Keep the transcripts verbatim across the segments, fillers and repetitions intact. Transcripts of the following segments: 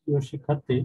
প্রিয় শিক্ষার্থী,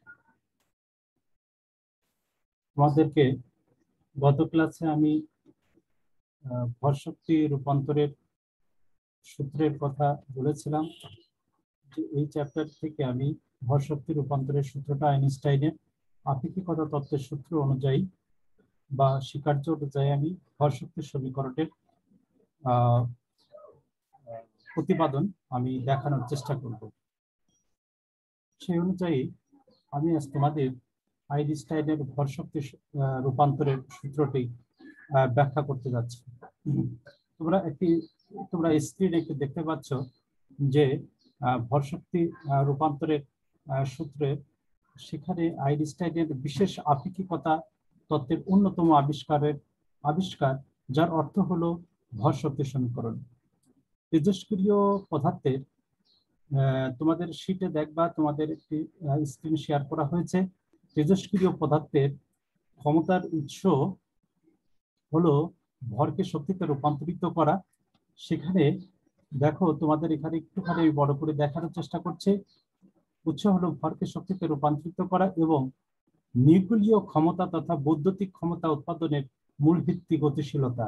তোমাদেরকে গত ক্লাসে আমি ভর শক্তি রূপান্তরের সূত্রের কথা বলেছিলাম যে এই চ্যাপ্টার থেকে আমি ভর শক্তি রূপান্তরের সূত্রটা আইনস্টাইনের আপেক্ষিকতা তত্ত্বের সূত্র অনুযায়ী বা স্বীকার্য অনুযায়ী আমি ভর শক্তির সমীকরণের আহ প্রতিপাদন আমি দেখানোর চেষ্টা করব। সেই অনুযায়ী আমি আজ তোমাদের আইনস্টাইনের ভর শক্তি রূপান্তরের সূত্রটি ব্যাখ্যা করতে যাচ্ছি। তোমরা একটি তোমরা স্ক্রিনে একটু দেখতে পাচ্ছ যে ভর শক্তি রূপান্তরের সূত্রে সেখানে আইনস্টাইনের বিশেষ আপেক্ষিকতা তত্ত্বের অন্যতম আবিষ্কারের আবিষ্কার যার অর্থ হলো ভর শক্তি সমীকরণ। তেজস্ক্রিয় পদার্থের তোমাদের শীটে দেখবা, তোমাদের একটি স্ক্রিন শেয়ার করা হয়েছে। তেজস্ক্রিয় পদার্থের ক্ষমতার উৎস হলো ভরকে শক্তিতে রূপান্তরিত করা। সেখানে দেখো, তোমাদের এখানে একটুখানি বড় করে দেখানোর চেষ্টা করছে। উৎস হলো ভরকে শক্তিতে রূপান্তরিত করা এবং নিউক্লিয় ক্ষমতা তথা বৈদ্যুতিক ক্ষমতা উৎপাদনের মূল ভিত্তি গতিশীলতা।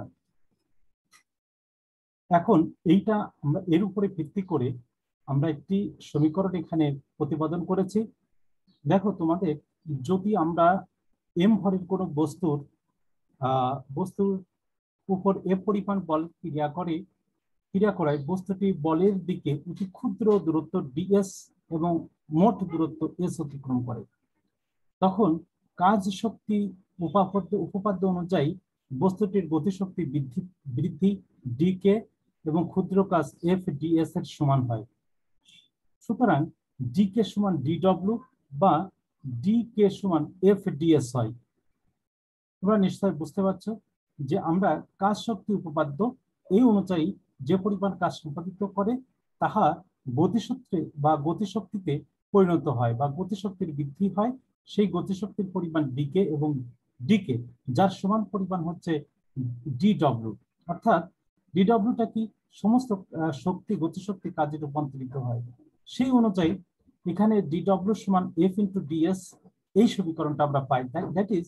এখন এইটা আমরা এর উপরে ভিত্তি করে আমরা একটি সমীকরণ এখানে প্রতিপাদন করেছি। দেখো, তোমাদের যদি আমরা এম ভরের কোনো বস্তুর আহ বস্তুর উপর এ পরিমাণ বল ক্রিয়া করে ক্রিয়া করায় বস্তুটি বলের দিকে অতি ক্ষুদ্র দূরত্ব ডিএস এবং মোট দূরত্ব এস অতিক্রম করে, তখন কাজ শক্তি উপাপাদ্য উপপাদ্য অনুযায়ী বস্তুটির গতিশক্তি বৃদ্ধি বৃদ্ধি ডি কে এবং ক্ষুদ্র কাজ এফ ডিএস এর সমান হয়। সুতরাং ডি কে সমান ডি ডব্লিউ বা ডি কে সমান এফ ডিএস হয়। তোমরা নিশ্চয় বুঝতে পারছো যে আমরা কাজ শক্তি উপপাদ্য এই অনুযায়ী যে পরিমাণ কাজ সম্পাদিত করে তাহা গতিসূত্রে বা গতিশক্তিতে পরিণত হয় বা গতিশক্তির বৃদ্ধি হয়। সেই গতিশক্তির পরিমাণ ডিকে এবং ডিকে যার সমান পরিমাণ হচ্ছে ডি ডব্লিউ, অর্থাৎ ডি ডব্লিউটা কি সমস্ত শক্তি গতিশক্তি কাজে রূপান্তরিত হয়। সেই অনুযায়ী এখানে ডি ডব্লিউ সমান এফ ইন্টু ডিএস এই সমীকরণটা আমরা পাই। দ্যাট ইজ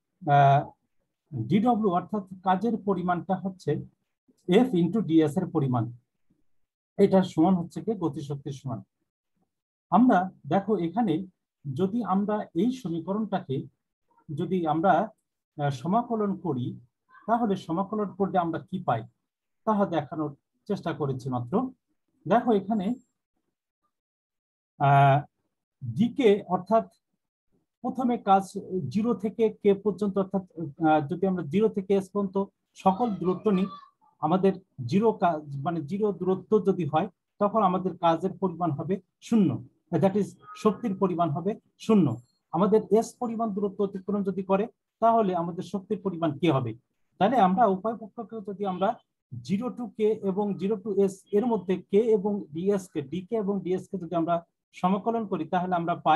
ডি ডব্লিউ অর্থাৎ কাজের পরিমাণটা হচ্ছে এফ ইন্টু ডিএস এর পরিমাণ, এটার সমান হচ্ছে কি গতিশক্তির সমান। আমরা দেখো এখানে যদি আমরা এই সমীকরণটাকে যদি আমরা সমাকলন করি তাহলে সমাকলন করলে আমরা কি পাই তাহা দেখানোর চেষ্টা করেছি মাত্র। দেখো এখানে আহ ডিকে অর্থাৎ প্রথমে কাজ জিরো থেকে কে পর্যন্ত, অর্থাৎ যদি আমরা জিরো থেকে এস পর্যন্ত সকল দূরত্ব নিই, আমাদের জিরো কাজ মানে জিরো দূরত্ব যদি হয় তখন আমাদের কাজের পরিমাণ হবে শূন্য, দ্যাট ইজ শক্তির পরিমাণ হবে শূন্য। আমাদের এস পরিমাণ দূরত্ব অতিক্রম যদি করে তাহলে আমাদের শক্তির পরিমাণ কে হবে। তাহলে আমরা উভয় পক্ষকে যদি আমরা জিরো টু কে এবং জিরো টু এস এর মধ্যে কে এবং ডিএস কে ডিকে এবং ডিএস কে যদি আমরা সমাকলন করি তাহলে আমরা পাই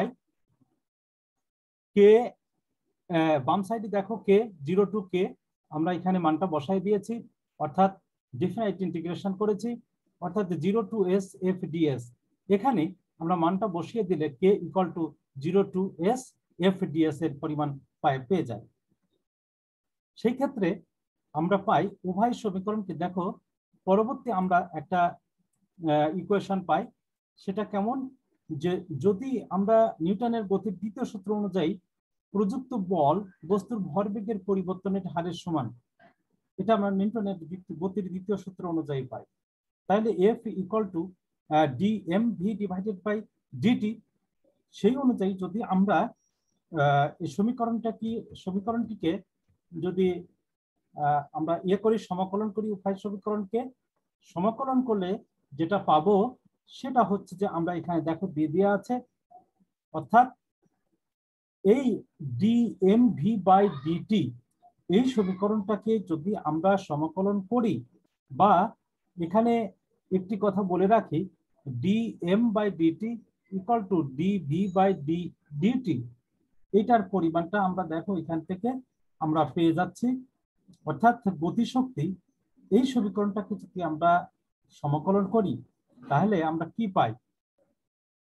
কে, বাম সাইডে দেখো কে জিরো টু কে আমরা এখানে মানটা বসাই দিয়েছি, অর্থাৎ ডিফাইনাইট ইন্টিগ্রেশন করেছি, অর্থাৎ zero to S F DS. এখানে আমরা মানটা বসিয়ে দিলে K equal to zero to S F DS এর পরিমাণ পায় পেয়ে যায়। সেই ক্ষেত্রে আমরা পাই উভয় সমীকরণকে। দেখো পরবর্তী আমরা একটা ইকুয়েশন পাই, সেটা কেমন যে যদি আমরা নিউটনের গতির দ্বিতীয় সূত্র অনুযায়ী প্রযুক্ত বল বস্তুর ভরবেগের পরিবর্তনের হারের সমান, এটা আমরা নিউটনের গতির দ্বিতীয় সূত্র অনুযায়ী পাই, তাহলে F equal to D M V divided by DT. সেই অনুযায়ী যদি আমরা এই সমীকরণটা কি সমীকরণটিকে যদি আমরা ইয়ে করি সমাকলন করি উভয় সমীকরণকে সমাকলন করলে যেটা পাবো সেটা হচ্ছে যে আমরা এখানে দেখো দিয়ে দেওয়া আছে, অর্থাৎ এই D M V by DT এই সমীকরণটাকে যদি আমরা সমাকলন করি, বা এখানে একটি কথা বলে রাখি, D M by DT equal to D V by D DT, এটার পরিমাণটা আমরা দেখো এখান থেকে আমরা পেয়ে যাচ্ছি। অর্থাৎ গতিশক্তি এই সমীকরণটাকে যদি আমরা সমাকলন করি তাহলে আমরা কি পাই,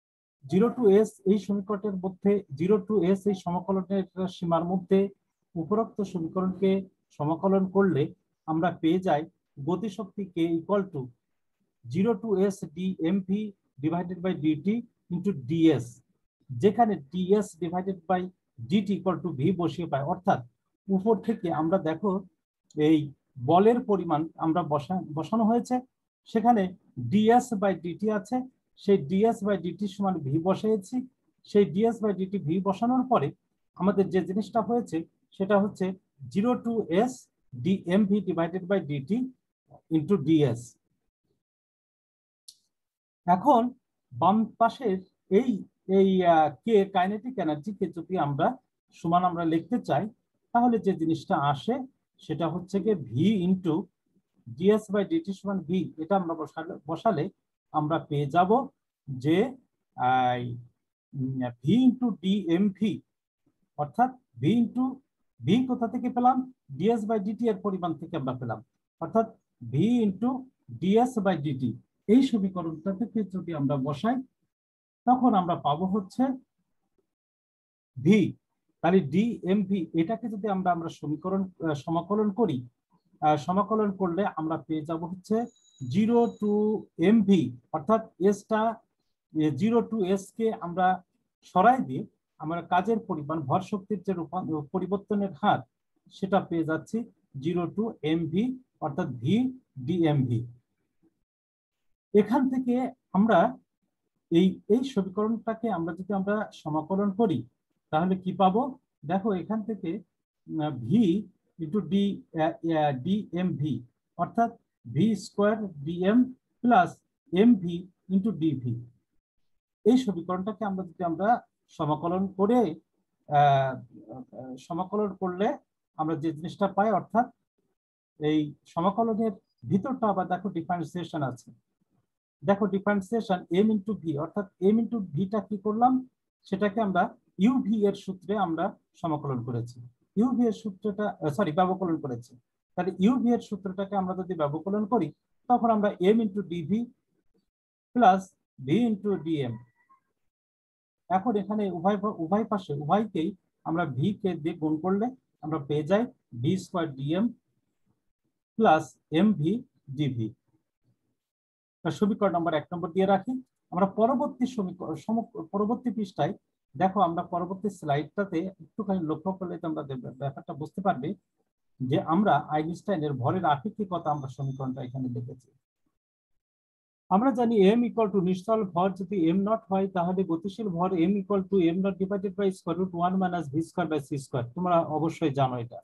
জিরো টু এস এই সমীকরণের মধ্যে জিরো টু এস এই সমাকলনের সীমার মধ্যে উপরোক্ত সমীকরণকে সমাকলন করলে আমরা পেয়ে যাই গতিশক্তি K equal to zero to S D M V divided by DT into DS, যেখানে DS divided by DT equal to V বসিয়ে পাই। অর্থাৎ উপর থেকে আমরা দেখো এই বলের পরিমাণ আমরা বসা বসানো হয়েছে, সেখানে ডিএস বাই ডিটি আছে, সেই ডিএস বাই ডিটি সমান ভি বসিয়েছি। সেই ডিএস বাই ডিটি ভি বসানোর পরে আমাদের যে জিনিসটা হয়েছে সেটা হচ্ছে zero to S D M V divided by DT into DS. এখন বাম পাশের এই এই কে কাইনেটিক এনার্জিকে যদি আমরা সমান আমরা লিখতে চাই, তাহলে যে জিনিসটা আসে সেটা হচ্ছে কি V into DS by DT সমান ভি। এটা আমরা বসালে বসালে আমরা পেয়ে যাব যে V into D M V, অর্থাৎ ভি ইন্টু ভি কোথা থেকে পেলাম, ডিএস বাই ডিটি এর পরিমাণ থেকে আমরা পেলাম, অর্থাৎ V into DS by DT. এই সমীকরণটা থেকে যদি আমরা বসাই তখন আমরা পাবো হচ্ছে ভি, তাহলে ডি এম ভি। এটাকে যদি আমরা আমরা সমীকরণ সমাকলন করি, সমাকলন করলে আমরা পেয়ে যাব হচ্ছে জিরো টু এম ভি, অর্থাৎ এসটা জিরো টু এস কে আমরা সরাই দিয়ে আমরা কাজের পরিমাণ ভর শক্তির যে পরিবর্তনের হার সেটা পেয়ে যাচ্ছি জিরো টু এম ভি, অর্থাৎ ভি ডি এম ভি। এখান থেকে আমরা এই এই সমীকরণটাকে আমরা যদি আমরা সমাকলন করি তাহলে কি পাবো, দেখো এখান থেকে V into D D M V, অর্থাৎ V square DM plus M V into DV. এই সমীকরণটাকে আমরা যদি আমরা সমাকলন করে সমাকলন করলে আমরা যে জিনিসটা পাই, অর্থাৎ এই সমাকলনের ভিতরটা আবার দেখো ডিফারেন্সিয়েশন আছে। দেখো ডিফারেন্সিয়েশন এম ইন্টু ভি, অর্থাৎ এম ইন্টু ভিটা কি করলাম, সেটাকে আমরা ইউভি এর সূত্রে আমরা সমাকলন করেছি, ইউভি এর সূত্রটা সরি ব্যবকলন করেছি। তাহলে ইউভি এর সূত্রটাকে আমরা যদি ব্যবকলন করি তখন আমরা M into dv plus V into dm. এখন এখানে উভয় উভয় পাশে উভয়কেই আমরা ভি কে দিয়ে গুণ করলে আমরা পেয়ে যাই V square DM plus M V dv. সমীকরণ নম্বর এক নম্বর দিয়ে রাখি। আমরা পরবর্তী সমীকরণ পরবর্তী পৃষ্ঠায় দেখো, আমরা পরবর্তী স্লাইডটাতে একটুখানি লক্ষ্য করলে তোমরা ব্যাপারটা বুঝতে পারবে যে আমরা আইনস্টাইনের ভরের আপেক্ষিকতা আমরা সমীকরণটা এখানে লিখেছি। আমরা জানি এম ইকুয়াল টু নিশ্চল ভর যদি এম নট হয় তাহলে গতিশীল ভর M equal to M naught divided by square root one minus V square by C square. তোমরা অবশ্যই জানো এটা।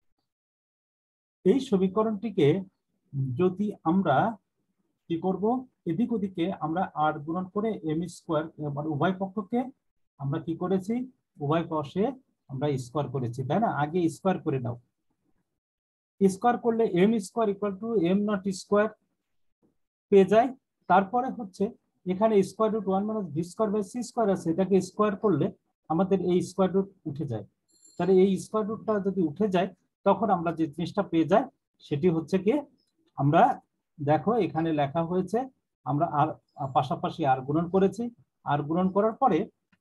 এই সমীকরণটিকে যদি আমরা কি করব, এদিক ওদিকে আমরা আর গুণন করে এম স্কোয়ার, মানে উভয় পক্ষকে আমরা কি করেছি, উভয় পাশে আমরা স্কোয়ার করেছি, তাই না? আগে স্কোয়ার করে নাও। স্কোয়ার করলে M square equal to M naught square পেয়ে যায়। তারপরে হচ্ছে এখানে square root one minus V square by C square আছে, এটাকে স্কোয়ার করলে আমাদের এই স্কোয়ার রুট উঠে যায়। তাহলে এই স্কোয়ার রুটটা যদি উঠে যায় তখন আমরা যে জিনিসটা পেয়ে যাই সেটি হচ্ছে কি, আমরা দেখো এখানে লেখা হয়েছে আমরা আর পাশাপাশি আর গুণন করেছি, আর গুণন করার পরে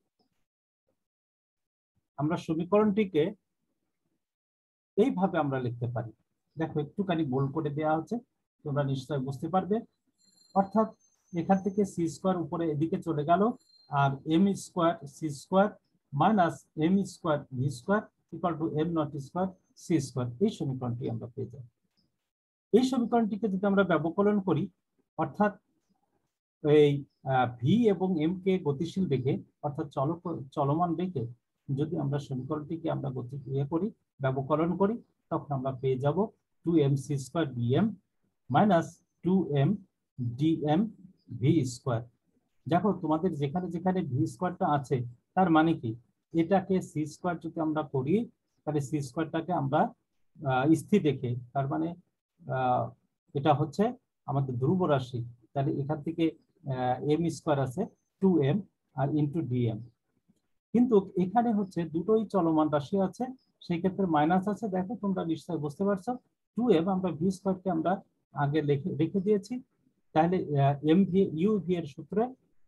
আমরা সমীকরণটিকে এইভাবে আমরা লিখতে পারি। দেখো একটুখানি বোল্ড করে দেওয়া হচ্ছে, তোমরা নিশ্চয়ই বুঝতে পারবে। অর্থাৎ এখান থেকে সি স্কোয়ার উপরে এদিকে চলে গেল, আর M square C square minus M square V square equal to M naught square C square. এই সমীকরণটি আমরা পেয়ে যাই। এই সমীকরণটিকে যদি আমরা ব্যবকলন করি, অর্থাৎ এই ভি এবং এম কে গতিশীল রেখে, অর্থাৎ চল চলমান রেখে যদি আমরা সমীকরণটিকে আমরা গতি ইয়ে করি, ব্যবকলন করি, তখন আমরা পেয়ে যাব two M C square dm minus two M dm V square. দেখো তোমাদের যেখানে যেখানে ভি স্কোয়ারটা আছে তার মানে কি, এটাকে সি স্কোয়ার যদি আমরা করি তাহলে সি স্কোয়ারটাকে আমরা স্থির রেখে, তার মানে এটা হচ্ছে আমাদের ধ্রুব রাশি, তাহলে এখান থেকে এম স্কোয়ার আছে টু এম আর ইন্টু ডিএম। কিন্তু এখানে হচ্ছে দুটোই চলমান রাশি আছে, সেই ক্ষেত্রে মাইনাস আছে। দেখো তোমরা নিশ্চয়ই বুঝতে পারছো, টু এম আমরা ভি স্কোয়ারকে আমরা আগে লিখে রেখে দিয়েছি, তাহলে এম ভি ইউ ভি এর সূত্রে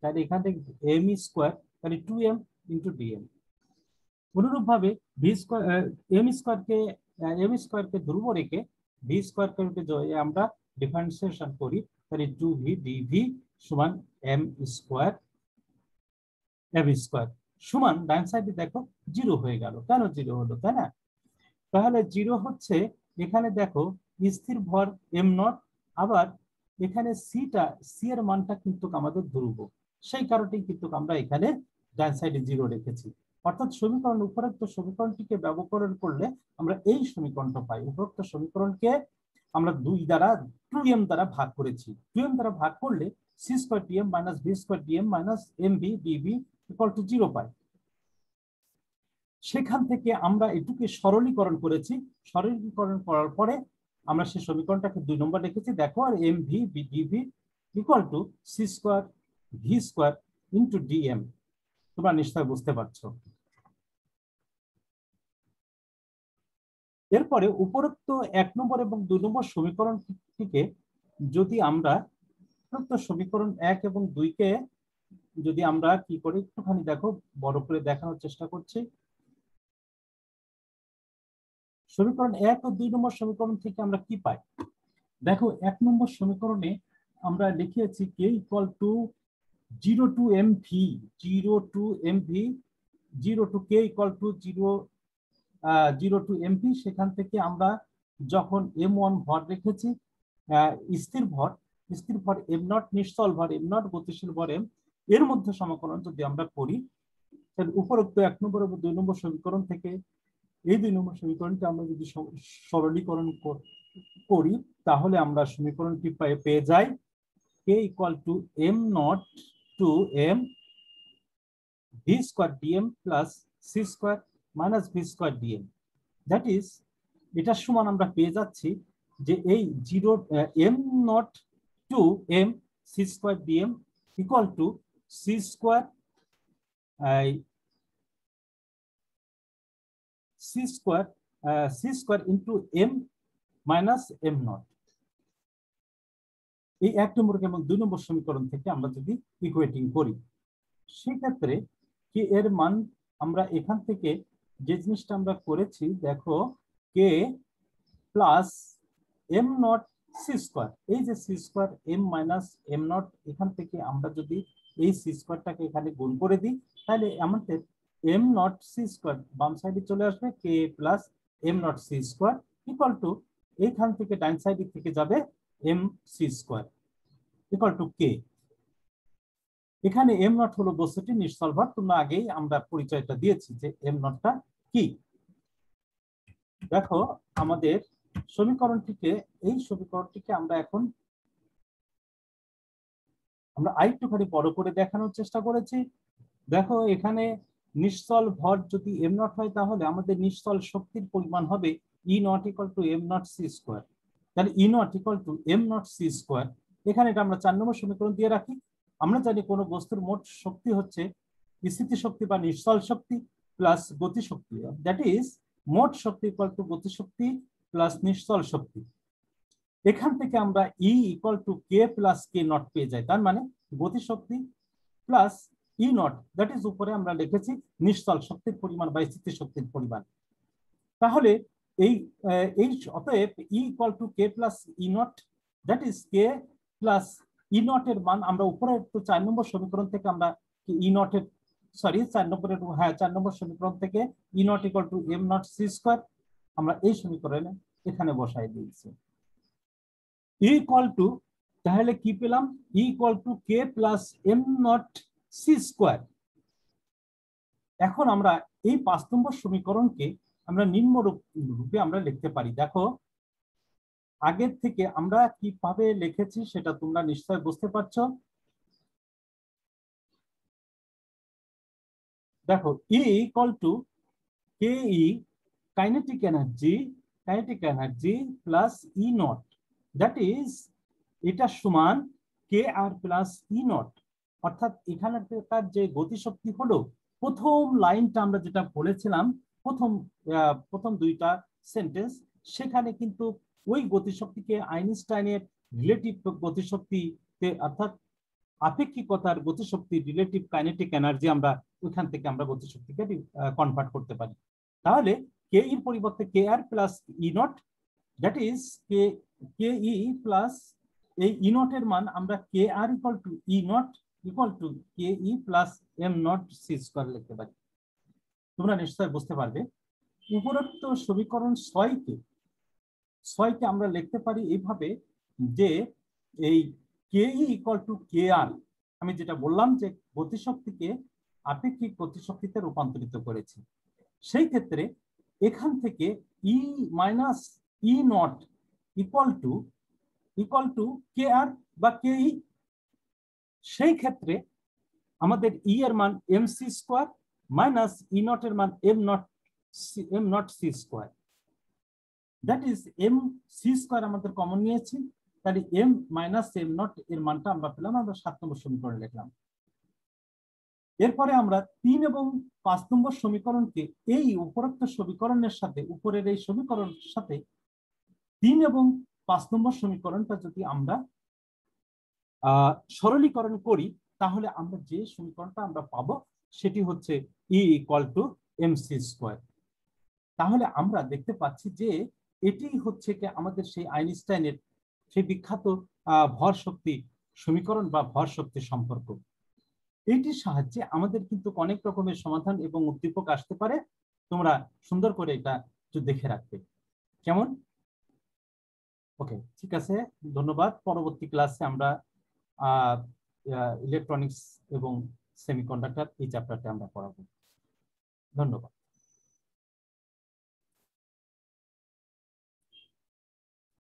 তাহলে এখান থেকে এম স্কোয়ার তাহলে টু এম ইন্টু ডিএম। অনুরূপ ভাবে ভি স্কোয়ার এম স্কোয়ারকে এম স্কোয়ারকে ধ্রুব রেখে ভি স্কোয়ারকে আমরা ডিফারেন্সিয়েশন করি, তাহলে টু ভি ডিভি সমান এম স্কোয়ার এম স্কোয়ার সমান ডান সাইডে দেখো জিরো হয়ে গেল। কেন জিরো হলো, তাই না? তাহলে জিরো হচ্ছে এখানে দেখো স্থির ভর এম নট, আবার এখানে সিটা সি এর মানটা কিন্তু আমাদের ধ্রুব, সেই কারণেই কিন্তু আমরা এখানে ডান সাইডে জিরো রেখেছি। অর্থাৎ সমীকরণ উপরোক্ত সমীকরণটিকে ব্যবকরণ করলে আমরা এই সমীকরণটা পাই। উপরোক্ত সমীকরণকে আমরা দুই দ্বারা টু এম দ্বারা ভাগ করেছি। টু এম দ্বারা ভাগ করলে সি স্কোয়ার টি M minus V square dm minus M V dv equal to zero পাই। সেখান থেকে আমরা এটুকে সরলীকরণ করেছি। সরলীকরণ করার পরে আমরা সেই সমীকরণটাকে দুই নম্বর লিখেছি। দেখো আর M V dv equal to C square V square into dm. তোমরা নিশ্চয় বুঝতে পারছো। এরপরে উপরোক্ত এক নম্বর এবং দুই নম্বর সমীকরণ থেকে যদি আমরা উপরোক্ত সমীকরণ এক এবং দুইকে যদি আমরা কি করি একটুখানি দেখো বড় করে দেখানোর চেষ্টা করছি। সমীকরণ এক ও দুই নম্বর সমীকরণ থেকে আমরা কি পাই? দেখো এক নম্বর সমীকরণে আমরা লিখেছি K equal to zero to M V zero to M V zero to K equal to zero zero to M V. সেখান থেকে আমরা যখন এম ওয়ান ভর রেখেছি স্থির ভর, স্থির ভর এম নট নিশ্চল ভর এম নট গতিশীল ভর এম, এর মধ্যে সমাকলন যদি আমরা করি তাহলে উপরোক্ত এক নম্বর এবং দুই নম্বর সমীকরণ থেকে এই দুই নম্বর সমীকরণটি আমরা যদি সরলীকরণ করি তাহলে আমরা সমীকরণটি পেয়ে যাই K equal to M naught to M V square DM plus C square minus V square dm. That is এটার সমান আমরা পেয়ে যাচ্ছি যে এই zero M naught to M C square dm equal to C square C square C square into M minus M naught. এই এক নম্বর এবং দুই নম্বর সমীকরণ থেকে আমরা যদি ইকুয়েটিং করি সেক্ষেত্রে কি এর মান আমরা এখান থেকে যে জিনিসটা আমরা করেছি দেখো K plus M naught C square, এই যে C square M minus M naught, এখান থেকে আমরা যদি এই সি স্কোয়ারটাকে এখানে গুণ করে দিই তাহলে আমাদের এম নট সি স্কোয়ার বাম সাইডে চলে আসবে K plus M naught C square equal to এইখান থেকে ডান সাইডে থেকে যাবে M C square equal to K. এখানে এম নট হলো বস্তুটি নিশ্চল ভর, তোমরা আগেই আমরা পরিচয়টা দিয়েছি যে এম নটটা কি। দেখো আমাদের সমীকরণটিকে এই সমীকরণটিকে আমরা এখন আমরা আরেকটুখানি বড় করে দেখানোর চেষ্টা করেছি। দেখো এখানে নিশ্চল ভর যদি এম নট হয় তাহলে আমাদের নিশ্চল শক্তির পরিমাণ হবে E naught equal to M naught C square. তাহলে E naught equal to M naught C square. এখানে এটা আমরা চার নম্বর সমীকরণ দিয়ে রাখি। আমরা জানি কোনো বস্তুর মোট শক্তি হচ্ছে স্থিতি শক্তি বা নিশ্চল শক্তি প্লাস গতি শক্তি। দ্যাট ইজ মোট শক্তি ইকুয়াল টু গতি শক্তি প্লাস নিশ্চল শক্তি। এখান থেকে আমরা E equal to K plus K naught পেয়ে যাই, তার মানে গতি শক্তি plus E naught, that is উপরে আমরা লিখেছি নিশ্চল শক্তির পরিমাণ বা স্থিতি শক্তির পরিমাণ। তাহলে এই এই অতএব E equal to K plus E naught, that is K plus E naught এর মান আমরা উপরে একটু চার নম্বর সমীকরণ থেকে আমরা ই নট এর সরি চার নম্বরের হ্যাঁ চার নম্বর সমীকরণ থেকে E naught equal to M naught C square আমরা এই সমীকরণে এখানে বসাই দিয়েছি। ই ইকুয়াল টু তাহলে কি পেলাম? E equal to K plus M naught C square. এখন আমরা এই পাঁচ নম্বর সমীকরণকে আমরা নিম্ন রূপে আমরা লিখতে পারি। দেখো আগের থেকে আমরা কিভাবে লিখেছি সেটা তোমরা নিশ্চয় বুঝতে পারছো। দেখো E equal to K E kinetic energy kinetic energy plus E naught, that is এটা সমান কে আর প্লাস ই নট। অর্থাৎ এখানে যে গতিশক্তি হলো প্রথম লাইনটা আমরা যেটা বলেছিলাম প্রথম প্রথম দুইটা সেন্টেন্স, সেখানে কিন্তু ওই গতিশক্তিকে আইনস্টাইনের রিলেটিভ গতিশক্তিতে অর্থাৎ আপেক্ষিকতার গতিশক্তি রিলেটিভ কাইনেটিক এনার্জি আমরা ওইখান থেকে আমরা গতিশক্তিকে কনভার্ট করতে পারি। তাহলে কে এর পরিবর্তে কে আর plus E naught, that is K K E plus এই ই নট এর মান আমরা কে আর equal to E naught equal to K E plus M naught C square লিখতে পারি। তোমরা নিশ্চয় বুঝতে পারবে উপরোক্ত সমীকরণ ছয়কে ছয়কে আমরা লিখতে পারি এইভাবে যে এই কে ই ইকুয়াল টু কে আর, আমি যেটা বললাম যে গতিশক্তিকে আপেক্ষিক গতিশক্তিতে রূপান্তরিত করেছি। সেই ক্ষেত্রে এখান থেকে E minus E naught equal to equal to K আর বা কে ই, সেই ক্ষেত্রে আমাদের ই এর মান M C square minus E naught এর মান M naught M naught C square, that is M C square আমাদের কমন নিয়েছি, তাহলে এম মাইনাস এম নট এর মানটা আমরা পেলাম, আমরা সাত নম্বর সমীকরণ লিখলাম। এরপরে আমরা তিন এবং পাঁচ নম্বর সমীকরণকে এই উপরোক্ত সমীকরণের সাথে উপরের এই সমীকরণের সাথে তিন এবং পাঁচ নম্বর সমীকরণটা যদি আমরা আহ সরলীকরণ করি তাহলে আমরা যে সমীকরণটা আমরা পাবো সেটি হচ্ছে E equal to M C square. তাহলে আমরা দেখতে পাচ্ছি যে এটি হচ্ছে কি আমাদের সেই আইনস্টাইনের সেই বিখ্যাত ভর শক্তি সমীকরণ বা ভর শক্তি সম্পর্ক। এইটির সাহায্যে আমাদের কিন্তু অনেক রকমের সমাধান এবং উদ্দীপক আসতে পারে। তোমরা সুন্দর করে এটা একটু দেখে রাখবে কেমন। ওকে, ঠিক আছে, ধন্যবাদ। পরবর্তী ক্লাসে আমরা আহ ইলেকট্রনিক্স এবং সেমিকন্ডাক্টর এই চ্যাপ্টারটা আমরা পড়াবো। ধন্যবাদ।